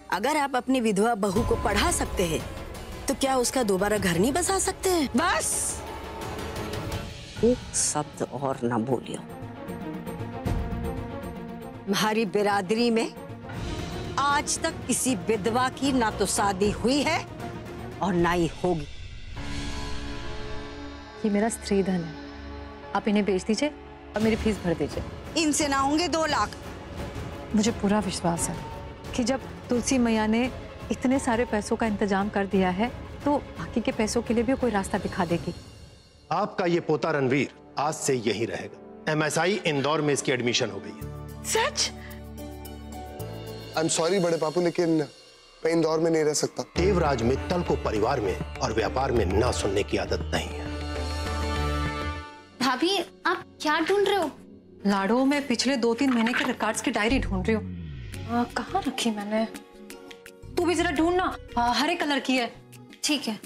अगर आप अपनी विधवा बहू को पढ़ा सकते हैं तो क्या उसका दोबारा घर नहीं बसा सकते हैं? बस एक शब्द और ना बोलियो। हमारी बिरादरी में आज तक किसी विधवा की ना तो शादी हुई है और ना ही होगी। ये मेरा स्त्री धन है, आप इन्हें बेच दीजिए और मेरी फीस भर दीजिए। इनसे ना होंगे 2 लाख। मुझे पूरा विश्वास है कि जब तुलसी मैया ने इतने सारे पैसों का इंतजाम कर दिया है तो बाकी के पैसों के लिए भी कोई रास्ता दिखा देगी। आपका ये पोता रणवीर आज से यही रहेगा। MSI इंदौर में इसकी एडमिशन हो गई है। सच? आई एम सॉरी बड़े पापू, लेकिन मैं इंदौर में नहीं रह सकता। देवराज मित्तल को परिवार में और व्यापार में ना सुनने की आदत नहीं है। भाभी आप क्या ढूंढ रहे हो? लाडो, मैं पिछले 2-3 महीने के रिकॉर्ड्स की डायरी ढूंढ रही हूँ। कहाँ रखी मैंने? तू भी जरा ढूंढना, हरे कलर की है। ठीक है।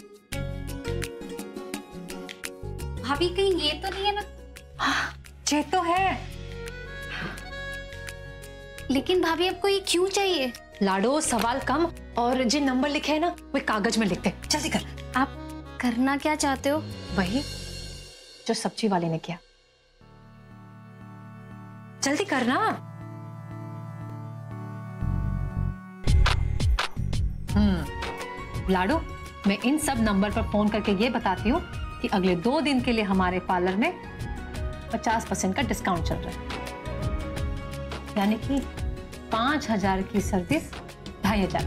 भाभी कहीं ये तो नहीं है ना? ये तो है। लेकिन भाभी आपको ये क्यों चाहिए? लाडो, सवाल कम और जिन नंबर लिखे हैं ना वो कागज में लिख दे। जल्दी कर। आप करना क्या चाहते हो? वही जो सब्जी वाले ने किया। जल्दी करना। लाडो, मैं इन सब नंबर पर फोन करके ये बताती हूँ कि अगले 2 दिन के लिए हमारे पार्लर में 50% का डिस्काउंट चल रहा है, यानी कि 5,000 की सर्विस 2,500।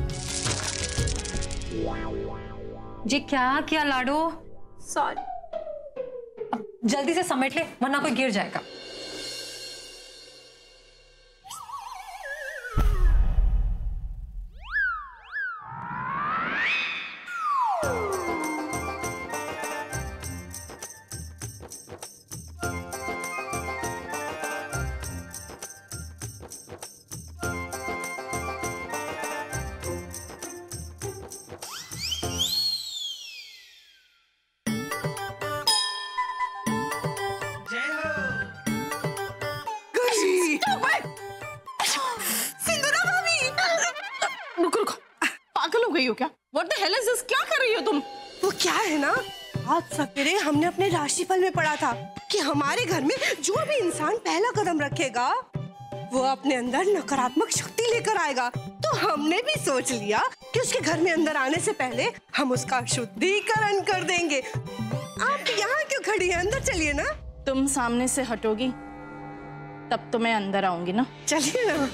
जी क्या लाडो? सॉरी। अब जल्दी से समेट ले वरना कोई गिर जाएगा। गई हो क्या? What the hell is this? क्या कर रही हो तुम? वो क्या है ना, आज सवेरे हमने अपने राशिफल में पढ़ा था कि हमारे घर में जो भी इंसान पहला कदम रखेगा वो अपने अंदर नकारात्मक शक्ति लेकर आएगा। तो हमने भी सोच लिया कि उसके घर में अंदर आने से पहले हम उसका शुद्धिकरण कर देंगे। आप यहाँ क्यों खड़ी हैं? अंदर चलिए ना। तुम सामने से हटोगी तब तो मैं अंदर आऊंगी ना। चलिए ना।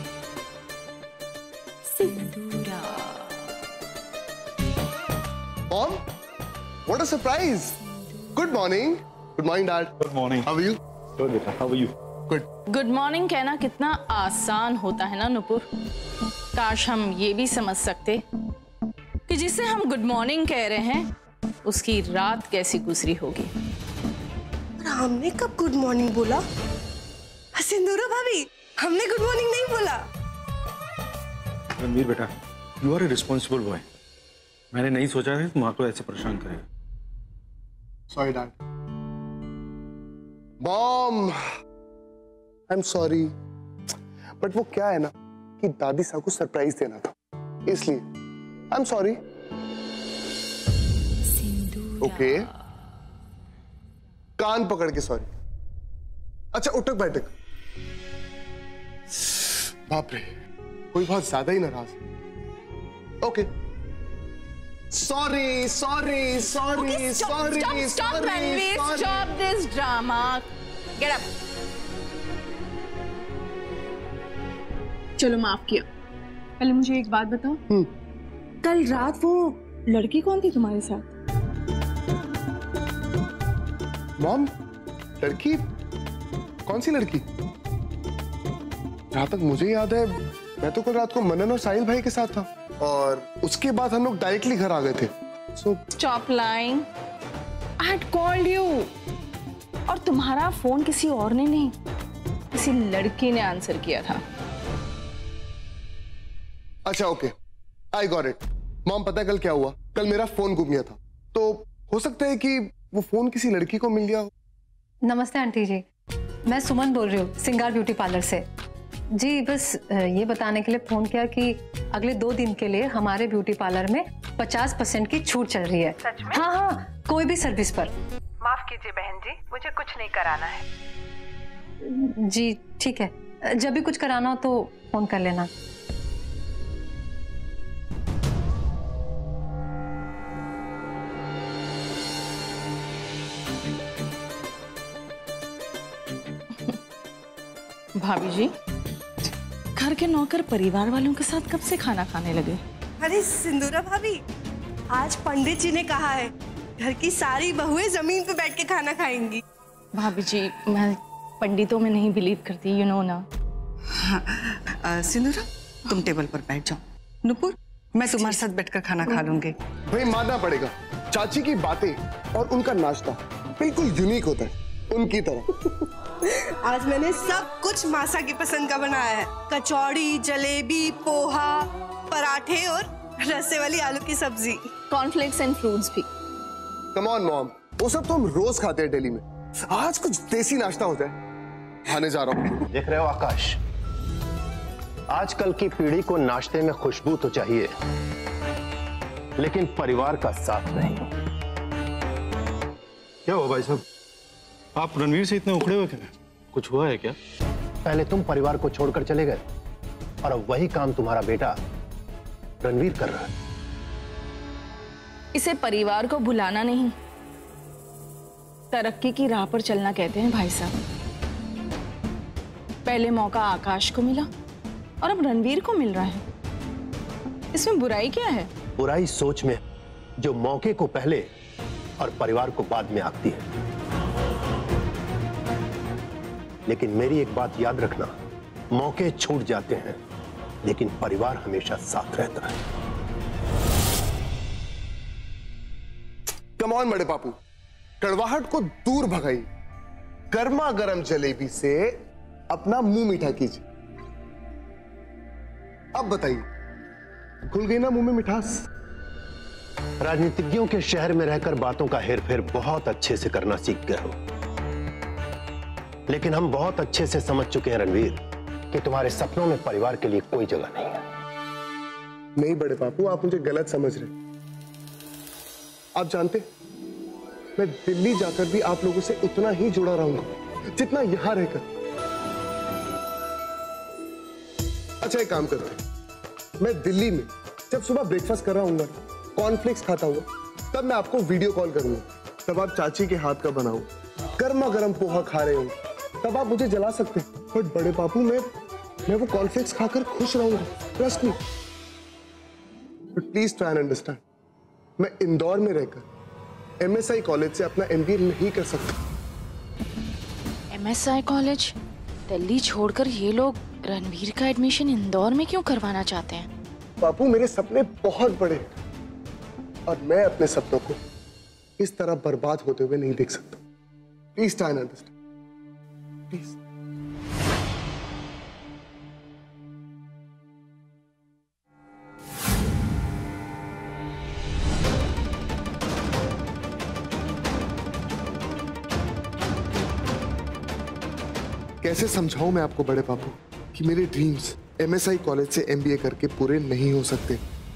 Mom, what a surprise! Good morning. Good morning, Dad. Good morning. How are you? Good, beta. How are you? Good. Good morning कहना कितना आसान होता है ना नुपुर। काश हम ये भी समझ सकते कि जिसे हम गुड मॉर्निंग कह रहे हैं उसकी रात कैसी गुजरी होगी। हमने कब गुड मॉर्निंग बोला? सिंदूरा भाभी, हमने गुड मॉर्निंग नहीं बोला। रणवीर बेटा, you are a responsible boy. मैंने नहीं सोचा है तुम माँ को ऐसे परेशान करेगा। Sorry, Dad. Mom, I'm sorry. But वो क्या है ना कि दादी साहब को सरप्राइज देना था, इसलिए I'm sorry. Okay. कान पकड़ के सॉरी। अच्छा उठक बैठक। बाप रे, कोई बहुत ज्यादा ही नाराज। Okay. Sorry, sorry, sorry, Okay, stop, sorry, stop, stop, sorry, Ranveer, sorry. stop this drama. Get up. चलो माफ किया। पहले मुझे एक बात बताओ, कल रात वो लड़की कौन थी तुम्हारे साथ? मॉम, लड़की? कौन सी लड़की? जहां तक मुझे याद है मैं तो कल रात को मनन और साहिल भाई के साथ था और उसके बाद हम लोग डायरेक्टली घर आ गए थे। Stop lying. I had called you. और तुम्हारा फोन किसी और ने नहीं, किसी लड़की ने आंसर किया था। अच्छा okay, I got it. Mom पता है कल क्या हुआ? कल मेरा फोन गुम गया था, तो हो सकता है कि वो फोन किसी लड़की को मिल गया हो। नमस्ते आंटी जी, मैं सुमन बोल रही हूँ सिंगार ब्यूटी पार्लर से। जी बस ये बताने के लिए फोन किया कि अगले 2 दिन के लिए हमारे ब्यूटी पार्लर में 50% की छूट चल रही है। सच में? हाँ, कोई भी सर्विस पर। माफ कीजिए बहन जी, मुझे कुछ नहीं कराना है। जी ठीक है, जब भी कुछ कराना हो तो फोन कर लेना। भाभी जी, घर के नौकर परिवार वालों के साथ कब से खाना खाने लगे? अरे सिंदूरा भाभी, आज पंडित जी ने कहा है घर की सारी बहुएं जमीन पे बैठ के खाना खाएंगी। भाभी जी, मैं पंडितों में नहीं बिलीव करती, यू नो ना। सिंदूरा, तुम टेबल पर बैठ जाओ। नुपुर, मैं तुम्हारे साथ बैठकर खाना खा लूंगी। भाई मानना पड़ेगा, चाची की बातें और उनका नाश्ता बिल्कुल यूनिक होता है, उनकी तरह। आज मैंने सब कुछ मासा की पसंद का बनाया है। कचौड़ी, जलेबी, पोहा, पराठे और रसे वाली आलू की सब्जी, कॉर्नफ्लेक्स एंड फ्रूट्स भी। कम ऑन मॉम, वो सब तो हम रोज खाते हैं दिल्ली में। आज कुछ देसी नाश्ता हो जाए। खाने जा रहा हूँ। देख रहे हो आकाश, आजकल की पीढ़ी को नाश्ते में खुशबू तो चाहिए, लेकिन परिवार का साथ नहीं। क्या हुआ भाई साहब, आप रणवीर से इतने उखड़े हुए क्यों? कुछ हुआ है क्या? पहले तुम परिवार को छोड़कर चले गए और अब वही काम तुम्हारा बेटा रणवीर कर रहा है। इसे परिवार को भुलाना नहीं, तरक्की की राह पर चलना कहते हैं भाई साहब। पहले मौका आकाश को मिला और अब रणवीर को मिल रहा है। इसमें बुराई क्या है? बुराई सोच में जो मौके को पहले और परिवार को बाद में आती है। लेकिन मेरी एक बात याद रखना, मौके छूट जाते हैं लेकिन परिवार हमेशा साथ रहता है। कम ऑन बड़े पापू, कड़वाहट को दूर भगाइए, गर्मा गर्म जलेबी से अपना मुंह मीठा कीजिए। अब बताइए, खुल गई ना मुंह में मिठास? राजनीतिज्ञों के शहर में रहकर बातों का हेरफेर बहुत अच्छे से करना सीख गए हो, लेकिन हम बहुत अच्छे से समझ चुके हैं रणवीर कि तुम्हारे सपनों में परिवार के लिए कोई जगह नहीं है। नहीं बड़े पापू, आप मुझे गलत समझ रहे। आप जानते, मैं दिल्ली जाकर भी आप लोगों से उतना ही जुड़ा रहूंगा जितना यहां रहकर। अच्छा एक काम करते हैं, मैं दिल्ली में जब सुबह ब्रेकफास्ट कर रहा हूँ, कॉर्नफ्लेक्स खाता हुआ, तब मैं आपको वीडियो कॉल करूंगा। तब आप चाची के हाथ का बना हुआ गर्मा गर्म पोहा खा रहे होंगे, तब आप मुझे जला सकते हैं। बट बड़े पापू, मैं वो कॉर्नफ्लेक्स खाकर खुश रहूंगा, trust me. But please try and understand, मैं इंदौर में रहकर MSI कॉलेज से अपना MBA नहीं कर सकता। MSI college? दिल्ली छोड़कर ये लोग रणवीर का एडमिशन इंदौर में क्यों करवाना चाहते हैं? बापू, मेरे सपने बहुत बड़े हैं और मैं अपने सपनों को इस तरह बर्बाद होते हुए नहीं देख सकता। Please try and understand, please. कैसे समझाऊं मैं आपको बड़े पापू कि मेरे ड्रीम्स MSI कॉलेज से MBA करके पूरे नहीं हो सकते।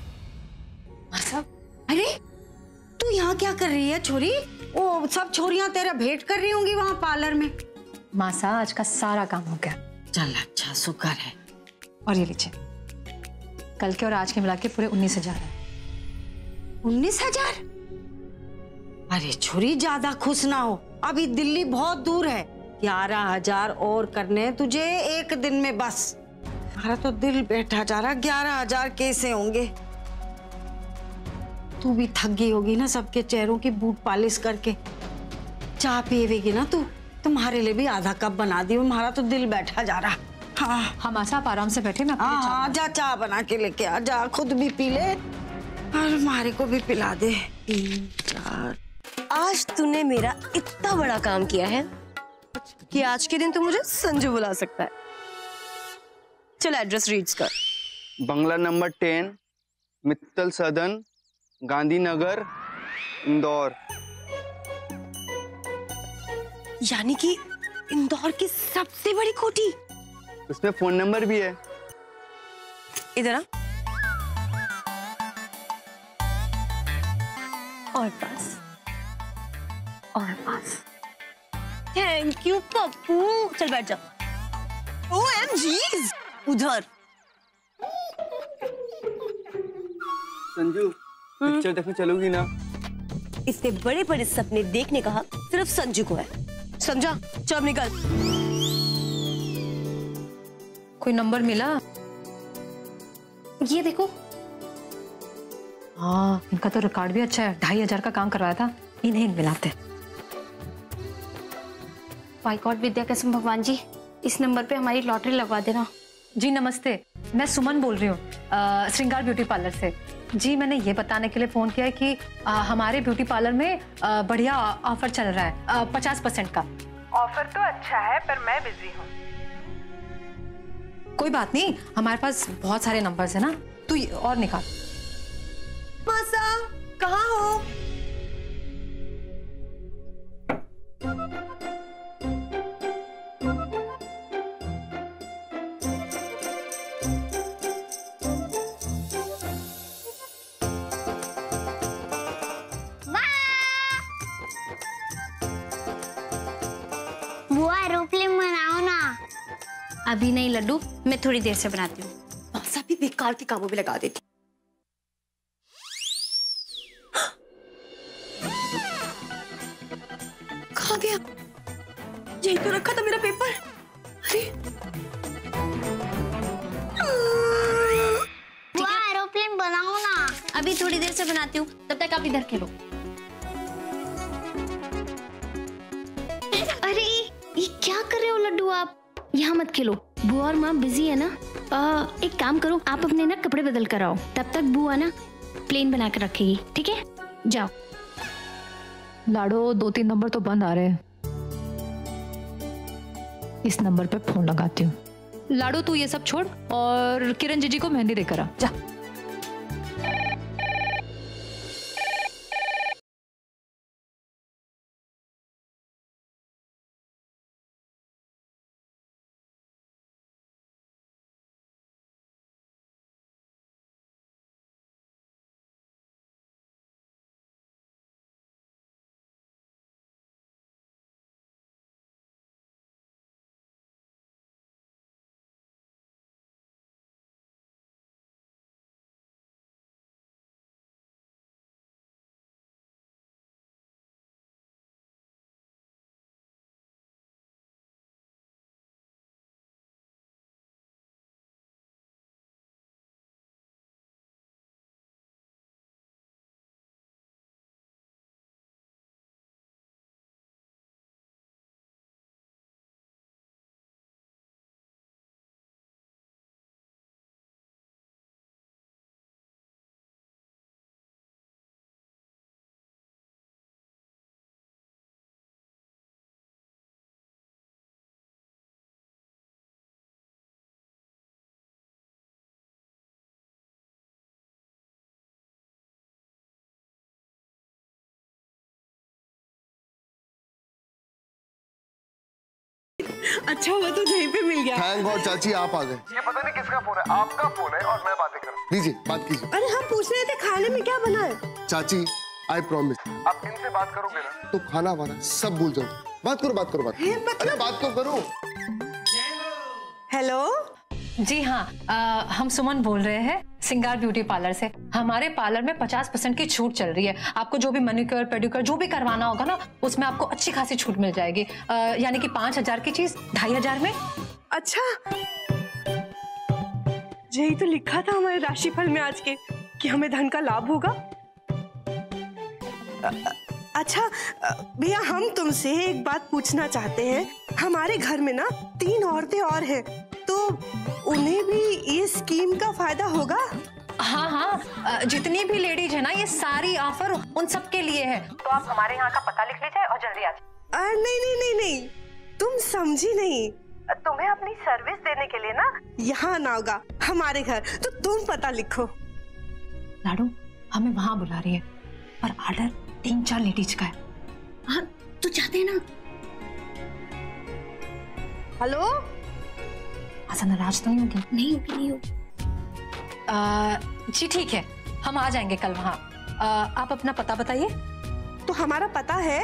अरे तू यहाँ क्या कर रही है छोरी? ओ सब छोरियां तेरा भेंट कर रही होंगी वहाँ पार्लर में। मासा, आज का सारा काम हो गया। चल अच्छा, शुक्र है। और ये लीजिए, कल के और आज के मिला के पूरे 19,000 है। 19,000? अरे छोरी, ज्यादा खुश ना हो, अभी दिल्ली बहुत दूर है। 11,000 और करने तुझे एक दिन में बस। हमारा तो दिल बैठा जा रहा, 11,000 कैसे होंगे? तू भी थक गई होगी ना सबके चेहरों की बूट पॉलिश करके। चाय पीएगी ना तू? तुम्हारे लिए भी आधा कप बना दी, हमारा तो दिल बैठा जा रहा। हाँ हम आशा, आप आराम से बैठे, मैं आपके लिए चाय हाँ, जा चाय बना के लेके आ जा, खुद भी पी ले और हमारे को भी पिला दे। 3 4। आज तूने मेरा इतना बड़ा काम किया है कि आज के दिन तू मुझे संजू बुला सकता है। चल एड्रेस रीड्स कर। बंगला नंबर 10, मित्तल सदन, गांधीनगर, इंदौर। यानी कि इंदौर की सबसे बड़ी कोठी। उसमें फोन नंबर भी है। इधर आ। और पास, और पास। Thank you Pappu. चल बैठ जा। OMG, उधर। संजू, पिक्चर देखने चलोगी ना? इतने बड़े बड़े सपने देखने का हक सिर्फ संजू को है, समझा? चल निकल। कोई नंबर मिला? ये देखो। हाँ, इनका तो रिकॉर्ड भी अच्छा है। 2500 का काम करवाया था, इन्हें मिलाते। माय गॉड विद्या कसम भगवान जी, इस नंबर पे हमारी लॉटरी लगवा देना। जी नमस्ते, मैं सुमन बोल रही हूँ श्रृंगार ब्यूटी पार्लर से। जी मैंने ये बताने के लिए फोन किया है कि हमारे ब्यूटी पार्लर में बढ़िया ऑफर चल रहा है 50% का। ऑफर तो अच्छा है पर मैं बिजी हूँ। कोई बात नहीं, हमारे पास बहुत सारे नंबर्स है ना, तू और निकाल। मासा, कहाँ हो? बुआ एरोप्लेन बनाओ ना। अभी नहीं लड्डू, मैं थोड़ी देर से बनाती हूँ। मासा भी बेकार के कामों में लगा देती। कहाँ गया? यही तो रखा था मेरा पेपर। अरे बुआ एरोप्लेन बनाओ ना। अभी थोड़ी देर से बनाती हूँ, तब तक आप इधर खेलो। अरे ये क्या कर रहे हो लड्डू आप? यहाँ मत खेलो, बुआ और माँ बिजी है ना। एक काम करो, आप अपने ना कपड़े बदल कर आओ, तब तक बुआ ना प्लेन बना कर रखेगी, ठीक है? जाओ। लाडो, 2-3 नंबर तो बंद आ रहे हैं। इस नंबर पे फोन लगाती हूँ। लाडो तू ये सब छोड़ और किरण जीजी को मेहंदी देकर आ जा। अच्छा हुआ तो यहीं पे मिल गया। थैंक गॉड चाची आप आ गए। ये पता नहीं किसका फोन है, आपका फोन है और मैं बातें कर रहा हूँ। लीजिए बात कीजिए। अरे हम पूछ रहे थे खाने में क्या बना है। चाची आई प्रॉमिस, आप इनसे बात करोगे ना तो खाना वाना सब भूल जाओ। बात करो बात करो बात करो। अरे बात तो करो। हेलो जी हाँ, हम सुमन बोल रहे हैं श्रृंगार ब्यूटी पार्लर से। हमारे पार्लर में 50% की छूट चल रही है। आपको जो भी मैनिक्योर पेडिक्योर जो भी करवाना होगा ना, उसमें आपको अच्छी खासी छूट मिल जाएगी। यानी कि 5000 की चीज 2500 में। अच्छा, यही तो लिखा था हमारे राशिफल में आज के कि हमें धन का लाभ होगा। अच्छा भैया, हम तुमसे एक बात पूछना चाहते हैं। हमारे घर में ना 3 औरतें और हैं, तो उन्हें भी ये स्कीम का फायदा होगा? हाँ हाँ, जितनी भी लेडीज है ना, ये सारी ऑफर उन सब के लिए है। तो आप हमारे यहाँ का पता लिख लीजिए और जल्दी आ जाइए। नहीं नहीं नहीं नहीं, तुम समझी नहीं। तुम्हें अपनी सर्विस देने के लिए ना यहाँ आना होगा हमारे घर, तो तुम पता लिखो। लाडू हमें वहाँ बुला रही है, पर ऑर्डर 3-4 लेडीज का है। हाँ तो जाते हैं ना। हेलो मासा नाराज तो नहीं होगी? नहीं होगी, नहीं होगी। जी ठीक है, हम आ जाएंगे कल वहाँ। आप अपना पता बताइए। तो हमारा पता है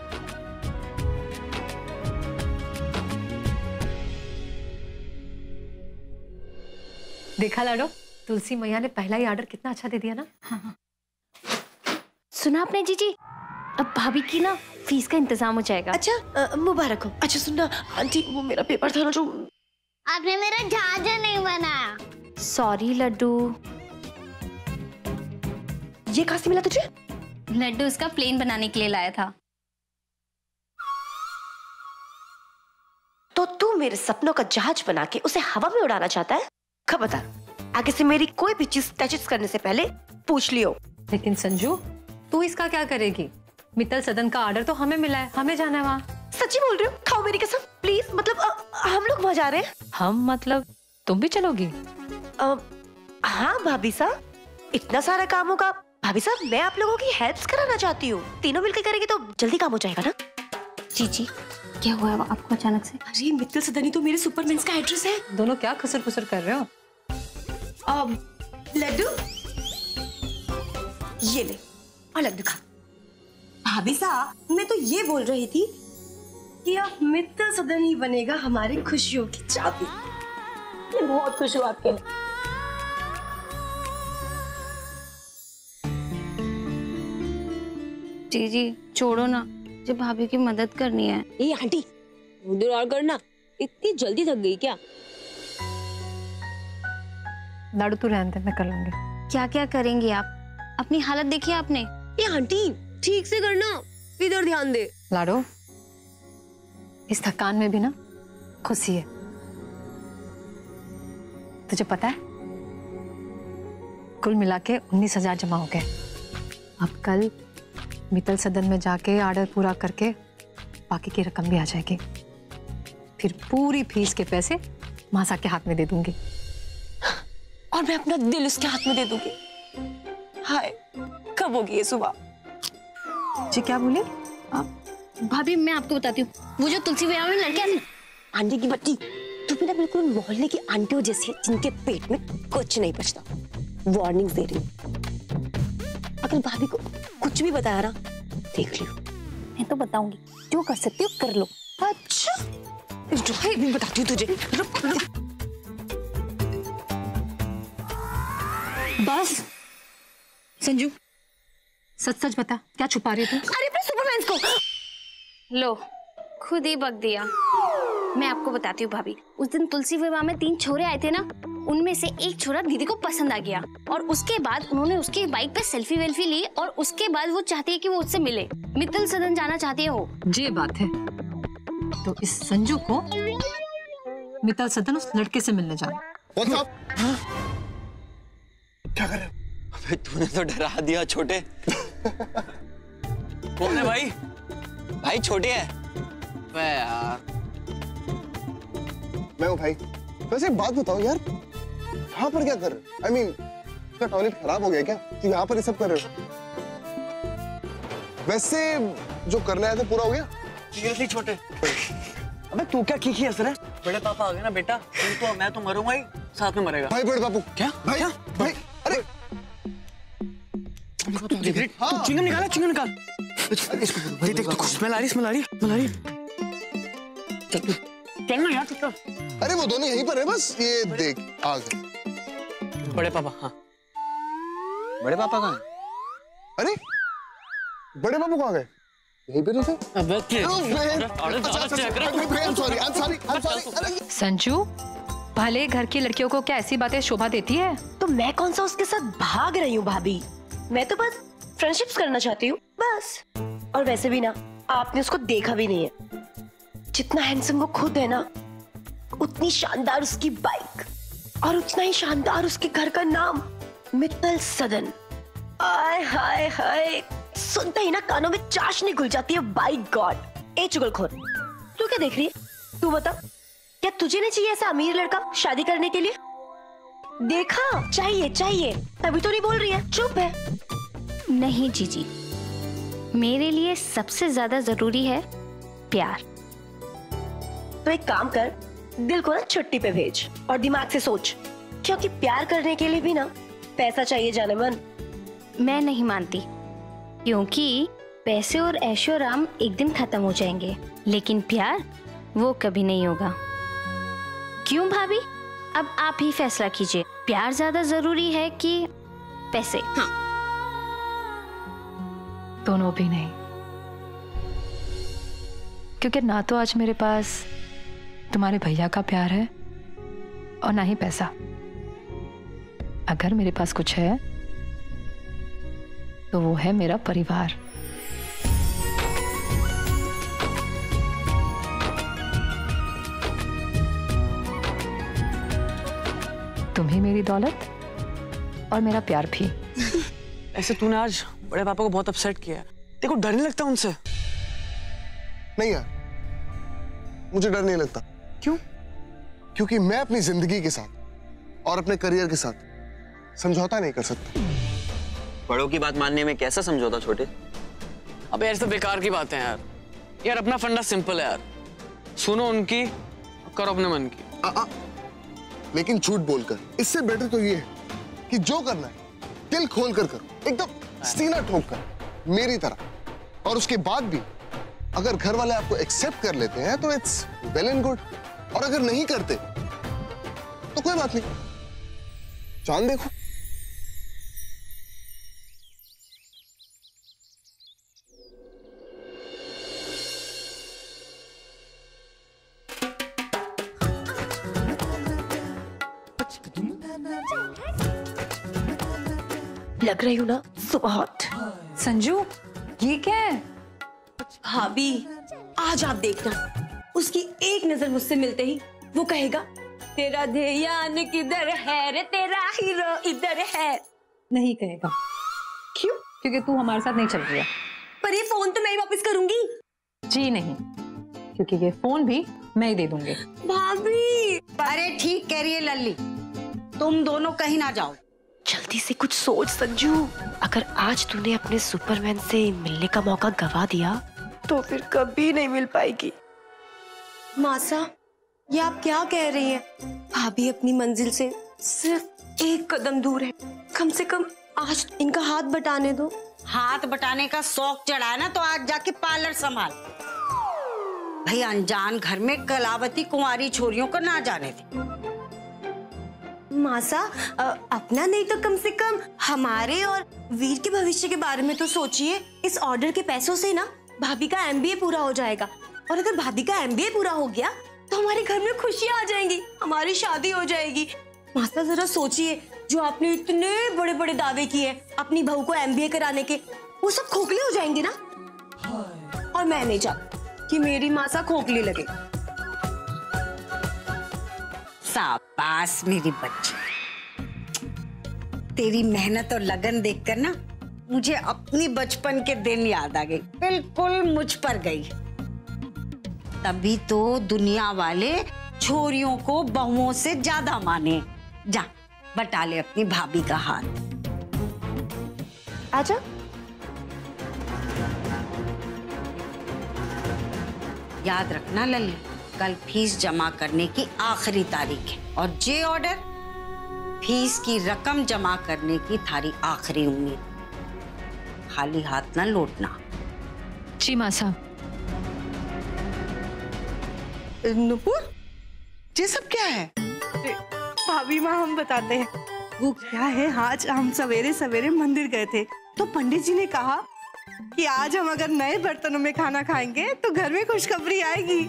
देखा लाडो, तुलसी मैया ने पहला ही ऑर्डर कितना अच्छा दे दिया ना। हाँ। सुना आपने जीजी, अब भाभी की ना फीस का इंतजाम हो जाएगा। अच्छा मुबारक हो। अच्छा सुनना आंटी, वो मेरा पेपर था ना जो आपने मेरा जहाज नहीं बनाया। सॉरी लड्डू। ये कहाँ से मिला तुझे? लड्डू उसका प्लेन बनाने के लिए लाया था। तो तू मेरे सपनों का जहाज बना के उसे हवा में उड़ाना चाहता है? खबरदार, आगे से मेरी कोई भी चीज टच करने से पहले पूछ लियो। लेकिन संजू, तू इसका क्या करेगी? मित्तल सदन का ऑर्डर तो हमें मिला है, हमें जाना है वहाँ। सच्ची बोल रहे हो? खाओ मेरी कसम प्लीज। मतलब हम लोग वहाँ जा रहे हैं। हम मतलब तुम भी चलोगी? हाँ भाभी साहब, इतना सारा काम होगा। भाभी साहब, मैं आप लोगों की हेल्प कराना चाहती हूँ। तीनों मिलकर करेंगे तो जल्दी काम हो जाएगा ना। जी क्या हुआ है आपको अचानक से? अरे मित्तल सदनी तो मेरे सुपरमैन का एड्रेस है। दोनों क्या खुसर खुसर कर रहे हो? लड्डू ये ले और लड्डू खा। भाभी साहब, मैं तो ये बोल रही थी कि अब मित्तल सदन ही बनेगा हमारी खुशियों की चाबी। मैं बहुत खुश हूँ आपके लिए। जी छोड़ो ना, मुझे भाभी की मदद करनी है। ये आंटी उधर और करना, इतनी जल्दी थक गई क्या? लाडू तू रहने दे, मैं कर लूंगी। क्या क्या करेंगी आप? अपनी हालत देखी आपने? ये आंटी ठीक से करना, इधर ध्यान दे। लाडो, इस थकान में भी ना खुशी है। तुझे पता है, कुल मिला के 19,000 जमा हो गए। अब कल मित्तल सदन में जाके ऑर्डर पूरा करके बाकी की रकम भी आ जाएगी। फिर पूरी फीस के पैसे मासा के हाथ में दे दूंगी और मैं अपना दिल उसके हाथ में दे दूंगी। हाय, कब होगी ये सुबह? जी क्या बोली? भाभी मैं आपको बताती हूँ, वो जो तुलसी विवाह में लड़के आते, आंटी की बच्ची, तू भी ना बिल्कुल मोहल्ले की आंटियों जैसी है जिनके पेट में कुछ नहीं बचता। वार्निंग दे रही हूँ, अगर भाभी को कुछ भी बताया ना, देख लियो। मैं तो बताऊंगी, जो कर सकती हो कर लो। अच्छा, भी बताती हूँ तुझे। बस संजू, सच सच बता, क्या छुपा रही तू? अरे अपने सुपरमैन को लो, खुद ही बक दिया। मैं आपको बताती हूँ भाभी, उस दिन तुलसी विवाह में 3 छोरे आए थे ना, उनमें से एक छोरा दीदी को पसंद आ गया और उसके बाद उन्होंने उसकी बाइक पे सेल्फी वेल्फी ली और उसके बाद वो चाहती है कि वो उससे मिले। मित्तल सदन जाना चाहती है वो। ये बात है, तो इस संजू को मित्तल सदन उस लड़के से मिलने जाना। क्या कर रहे हो? अबे तूने तो डरा दिया छोटे। कौन है भाई? भाई छोटे है। यार मैं हूँ भाई। वैसे बात बताओ यार, यहाँ पर क्या कर रहे हो? I mean, क्या टॉयलेट खराब हो गया क्या कि यहाँ पर ये सब कर रहे हो? वैसे जो करने आए थे पूरा हो गया? सीरियसली छोटे? अबे तू क्या की असर है? बड़े पापा आ गए ना बेटा, तू तो मैं तो मरूंगा ही, साथ में मरेगा। भाई बड़े बापू। क्या? भाई क्या? भाई अरे हाँ। चिंगम निकाला, चिंगम निकाल। देख तो स्मेल आ रही, स्मेल आ रही, स्मेल आ रही। चल ना यार, चल। अरे वो दोनों यहीं पर है बस, ये देख आ गए। बड़े पापा, हाँ। बड़े पापा कहाँ हैं? अरे बड़े बाबू कहाँ गए? यहीं पे थे। अबे संजू, भले घर की लड़कियों को क्या ऐसी बातें शोभा देती है? तो मैं कौन सा उसके साथ भाग रही हूँ भाभी? मैं तो बस फ्रेंडशिप्स करना चाहती हूँ बस। और वैसे भी ना, आपने उसको देखा भी नहीं है। जितना हैंडसम वो खुद है ना, उतनी शानदार उसकी बाइक और उतना ही शानदार उसके घर का नाम, मित्तल सदन। आय हाय हाय, सुनते ही ना कानों में चाशनी घुल जाती है। Bye God. ए चुगलखोर, तू क्या देख रही है? तू बता, क्या तुझे नहीं चाहिए ऐसा अमीर लड़का शादी करने के लिए? देखा, चाहिए चाहिए, तभी तो नहीं बोल रही है, चुप है। नहीं जीजी, मेरे लिए सबसे ज्यादा जरूरी है प्यार। तो एक काम कर, दिल को ना छुट्टी पे भेज और दिमाग से सोच, क्योंकि प्यार करने के लिए भी ना पैसा चाहिए जाने मन। मैं नहीं मानती, क्योंकि पैसे और ऐशो आराम एक दिन खत्म हो जाएंगे, लेकिन प्यार वो कभी नहीं होगा। क्यों भाभी? अब आप ही फैसला कीजिए, प्यार ज्यादा जरूरी है कि पैसे? हाँ। दोनों भी नहीं, क्योंकि ना तो आज मेरे पास तुम्हारे भैया का प्यार है और ना ही पैसा। अगर मेरे पास कुछ है तो वो है मेरा परिवार। तुम ही मेरी दौलत और मेरा प्यार भी। ऐसे तूने आज बड़े पापा को बहुत अपसेट किया है। देखो डर नहीं लगता उनसे? नहीं यार, मुझे डर नहीं लगता। क्यों? क्योंकि मैं अपनी जिंदगी के साथ और अपने करियर के साथ समझौता नहीं कर सकता। बड़ों की बात मानने में कैसा समझौता छोटे? अब यार तो बेकार की बात है यार। यार अपना फंडा सिंपल है यार, सुनो उनकी, करो अपने मन की। लेकिन झूठ बोलकर इससे बेटर तो ये है कि जो करना है दिल खोल कर करो, एकदम सीना ठोक कर, मेरी तरह। और उसके बाद भी अगर घर वाले आपको एक्सेप्ट कर लेते हैं तो इट्स वेल एंड गुड, और अगर नहीं करते तो कोई बात नहीं, चांद देखो। लग रही हूँ ना सुपर हॉट। संजू, ये क्या है? भाभी आज आप देखना, उसकी एक नजर मुझसे मिलते ही वो कहेगा तेरा ध्यान किधर है रे, तेरा हीरो इधर है। नहीं कहेगा। क्यों? क्योंकि तू हमारे साथ नहीं चल रही है। पर ये फोन तो मैं ही वापस करूंगी। जी नहीं, क्योंकि ये फोन भी मैं ही दे दूंगी। भाभी अरे ठीक कह रही है लल्ली, तुम दोनों कहीं ना जाओ। जल्दी से कुछ सोच संजू, अगर आज तूने अपने सुपरमैन से मिलने का मौका गवा दिया तो फिर कभी नहीं मिल पाएगी। मासा, ये आप क्या कह रही हैं? भाभी अपनी मंजिल से सिर्फ एक कदम दूर है, कम से कम आज इनका हाथ बटाने दो। हाथ बटाने का शौक चढ़ा है ना तो आज जाके पार्लर संभाल। भाई अनजान घर में कलावती कुंवारी छोरियों को ना जाने दे। मासा, अपना नहीं तो कम से कम हमारे और वीर के भविष्य के बारे में तो सोचिए। इस ऑर्डर के पैसों से ना भाभी का एमबीए पूरा हो जाएगा, और अगर भाभी का एमबीए पूरा हो गया तो हमारे घर में खुशियां आ जाएंगी, हमारी शादी हो जाएगी। मासा जरा सोचिए, जो आपने इतने बड़े बड़े दावे किए अपनी बहू को एमबीए कराने के, वो सब खोखले हो जाएंगे ना। और मैं नहीं चाहती कि मेरी मासा खोखली लगे। शाबाश मेरी बच्ची, तेरी मेहनत और लगन देखकर ना मुझे अपनी बचपन के दिन याद आ गए, बिल्कुल मुझ पर गई। तभी तो दुनिया वाले छोरियों को बहुओं से ज्यादा माने। जा बटा ले अपनी भाभी का हाथ। आजा। याद रखना लल्ली, कल फीस जमा करने की आखिरी तारीख है, और जे ऑर्डर फीस की रकम जमा करने की थारी आखिरी उम्मीद। खाली हाथ ना लौटना। जी मासा। नुपुर, ये सब क्या है? भाभी माँ हम बताते हैं। वो क्या है, आज हम सवेरे सवेरे मंदिर गए थे तो पंडित जी ने कहा कि आज हम अगर नए बर्तनों में खाना खाएंगे तो घर में खुशखबरी आएगी।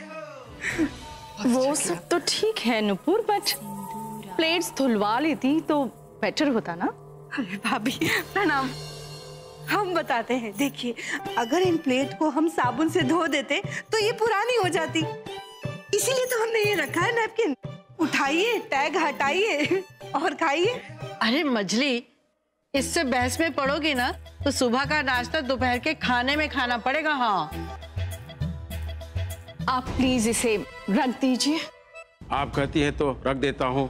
वो सब तो ठीक है नुपुर, बट प्लेट्स धुलवा लेती तो बेटर होता ना। अरे भाभी प्रणाम, हम बताते हैं। देखिए, अगर इन प्लेट को हम साबुन से धो देते तो ये पुरानी हो जाती, इसीलिए तो हमने ये रखा है नैपकिन। उठाइए, टैग हटाइए और खाइए। अरे मजली, इससे बहस में पड़ोगी ना तो सुबह का नाश्ता दोपहर के खाने में खाना पड़ेगा। हाँ, आप प्लीज इसे रख दीजिए। आप कहती हैं तो रख देता हूँ।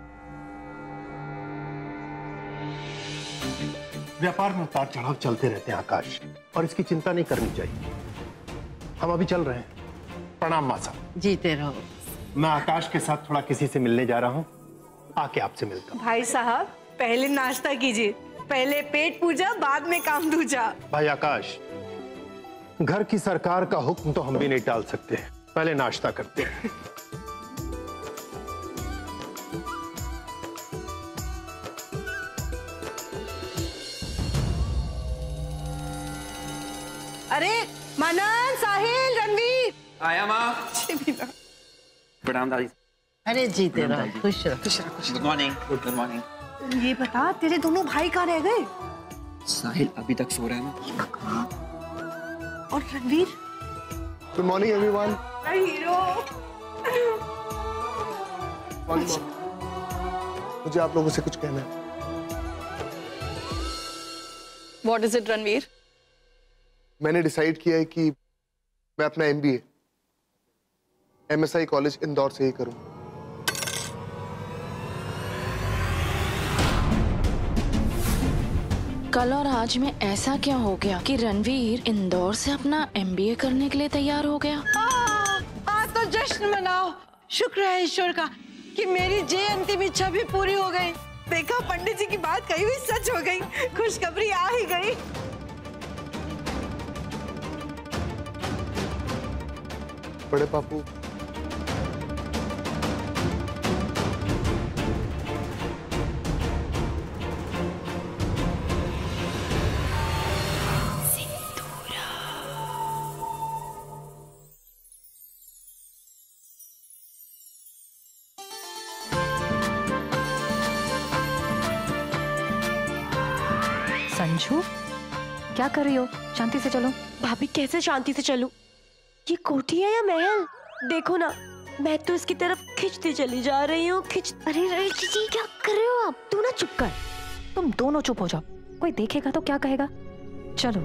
व्यापार में उतार चढ़ाव चलते रहते हैं आकाश, और इसकी चिंता नहीं करनी चाहिए। हम अभी चल रहे हैं। प्रणाम मासा। जीते रहो। मैं आकाश के साथ थोड़ा किसी से मिलने जा रहा हूँ, आके आपसे मिलता हूँ। भाई साहब पहले नाश्ता कीजिए, पहले पेट पूजा बाद में काम दूजा। भाई आकाश, घर की सरकार का हुक्म तो हम भी नहीं टाल सकते, पहले नाश्ता करते हैं। अरे मनन, साहिल, रणवीर। आया माँ। प्रणाम दादी। अरे जीते रहो, खुश रहो, खुश रहो। Good morning. Good morning. ये बता तेरे दोनों भाई कहाँ रह गए? साहिल अभी तक सो रहा है ना। और Ranveer? Good morning everyone. Hero. मुझे आप लोगों से कुछ कहना है। What is it, Ranveer? मैंने डिसाइड किया है कि मैं अपना MBA MSI कॉलेज इंदौर से ही करूं। कल और आज में ऐसा क्या हो गया कि रणवीर इंदौर से अपना MBA करने के लिए तैयार हो गया? आज तो जश्न मनाओ, शुक्र है ईश्वर का कि मेरी जे अंतिम इच्छा भी पूरी हो गई। देखा, पंडित जी की बात कही हुई सच हो गई, खुशखबरी आ ही गई। बड़े पापू, संजू, क्या कर रही हो? शांति से चलो। भाभी कैसे शांति से चलूं? ये कोठी है या महल? देखो ना, मैं तो इसकी तरफ खिंचती चली जा रही हूँ। अरे जी क्या कर रहे हो आप? तू ना चुप कर, तुम दोनों चुप हो जाओ। कोई देखेगा तो क्या कहेगा? चलो।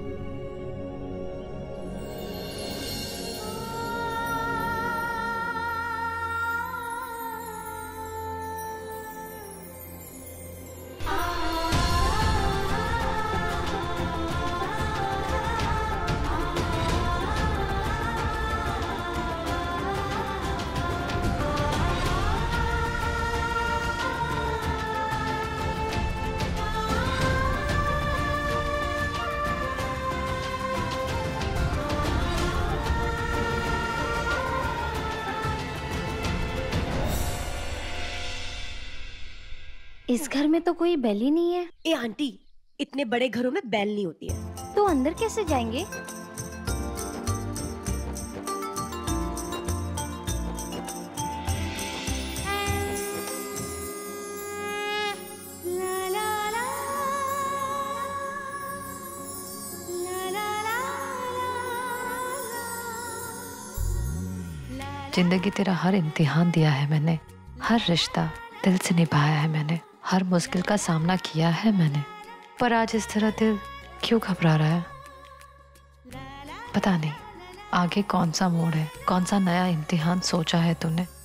इस घर में तो कोई बेल ही नहीं है। ए आंटी, इतने बड़े घरों में बेल नहीं होती है। तो अंदर कैसे जाएंगे? जिंदगी तेरा हर इम्तिहान दिया है मैंने, हर रिश्ता दिल से निभाया है मैंने, हर मुश्किल का सामना किया है मैंने, पर आज इस तरह दिल क्यों घबरा रहा है? पता नहीं आगे कौन सा मोड़ है, कौन सा नया इम्तिहान सोचा है तूने।